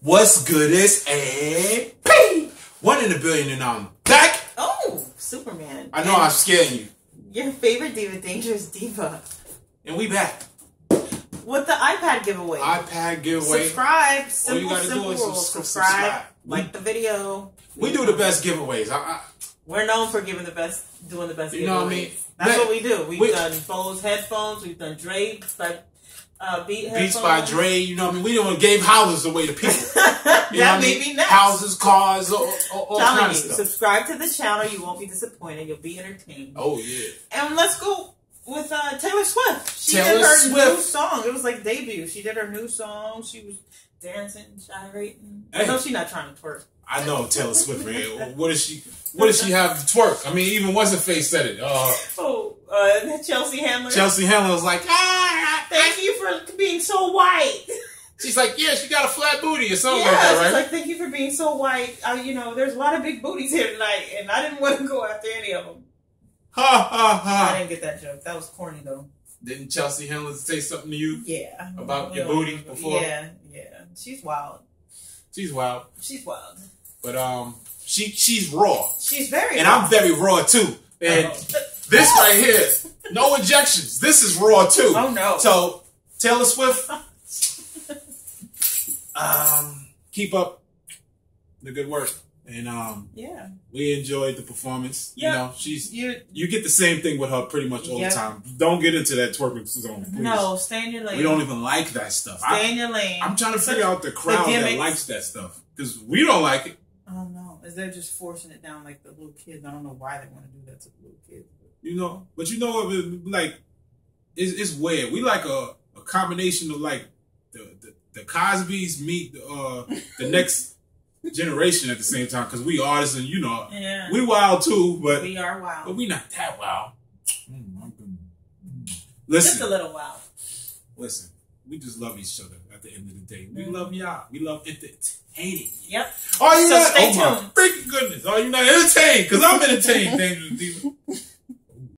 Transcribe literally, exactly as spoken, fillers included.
What's good is a P. One in a billion and I'm back. Oh, Superman. I know and I'm scaring you. Your favorite diva, Dangerous Diva. And we back. With the iPad giveaway. iPad giveaway. Subscribe. Simple, All you gotta simple do is rules. subscribe. Subscribe. We, like the video. We do the best giveaways. I, I, We're known for giving the best, doing the best you giveaways. know what I mean? That's Man, what we do. We've we, done Bose headphones. We've done Dre by uh, Beat headphones. Beats by Dre. You know what I mean? We done gave houses away to people. You that know may I mean? be next. Houses, cars, all, all, all Telling kinds you, of stuff. subscribe to the channel. You won't be disappointed. You'll be entertained. Oh, yeah. And let's go with uh, Taylor Swift. She Taylor did her Swift. new song. It was like debut. She did her new song. She was dancing, gyrating. Hey. No, she's not trying to twerk. I know Taylor Swift, man. What does she? What does she have to twerk? I mean, even what's her face said it. Uh, oh, uh, Chelsea Handler. Chelsea Handler was like, ah, thank you for being so white. She's like, yeah, she got a flat booty or something yeah, like that, right? she's like, thank you for being so white. Uh, you know, there's a lot of big booties here tonight, and I didn't want to go after any of them. Ha ha ha! I didn't get that joke. That was corny though. Didn't Chelsea Handler say something to you? Yeah. About we your booty before? Yeah, yeah. She's wild. She's wild. She's wild. But um, she she's raw. She's very and raw. I'm very raw too. And Uh-oh. this right here, no injections. This is raw too. Oh no. So Taylor Swift, um, keep up the good work. And um, yeah, we enjoyed the performance. Yeah. You know, she's you you get the same thing with her pretty much all Yep. the time. Don't get into that twerking zone, please. no, stay in your lane. We don't even like that stuff. Stay I, in your lane. I'm trying to It's figure such- out the crowd the that gimmicks. likes that stuff because we don't like it. Oh no, is they're just forcing it down like the little kids? I don't know why they want to do that to the little kids. You know, but you know what? it- Like, it's, it's weird. We like a, a combination of like the the, the Cosbys meet uh, the next generation at the same time because we artists and you know Yeah, we wild too, but we are wild. but we not that wild. Mm, I'm good. Mm. Just a Listen, little wild. listen. We just love each other at the end of the day. We love y'all. We love entertaining. Yep. Are you So not? stay Oh my tuned. freaking goodness! Are you not entertained? Because I'm entertained. Dangerous Diva.